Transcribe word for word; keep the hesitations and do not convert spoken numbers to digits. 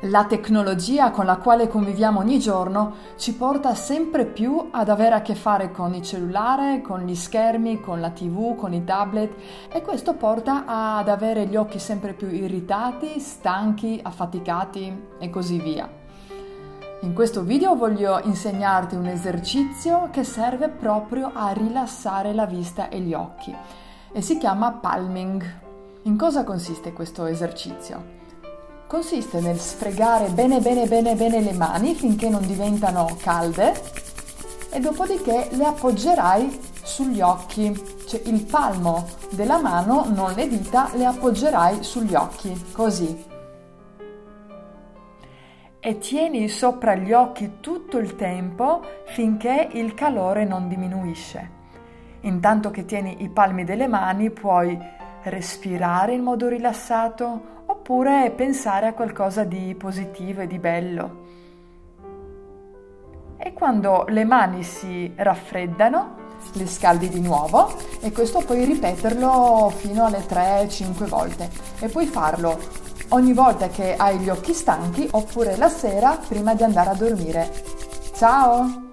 La tecnologia con la quale conviviamo ogni giorno ci porta sempre più ad avere a che fare con il cellulare, con gli schermi, con la tivù, con i tablet e questo porta ad avere gli occhi sempre più irritati, stanchi, affaticati e così via. In questo video voglio insegnarti un esercizio che serve proprio a rilassare la vista e gli occhi e si chiama palming. In cosa consiste questo esercizio? Consiste nel sfregare bene bene bene bene le mani finché non diventano calde e dopodiché le appoggerai sugli occhi, cioè il palmo della mano, non le dita, le appoggerai sugli occhi, così. E tieni sopra gli occhi tutto il tempo finché il calore non diminuisce. Intanto che tieni i palmi delle mani puoi respirare in modo rilassato oppure pensare a qualcosa di positivo e di bello. E quando le mani si raffreddano, le scaldi di nuovo e questo puoi ripeterlo fino alle tre cinque volte e puoi farlo ogni volta che hai gli occhi stanchi oppure la sera prima di andare a dormire. Ciao!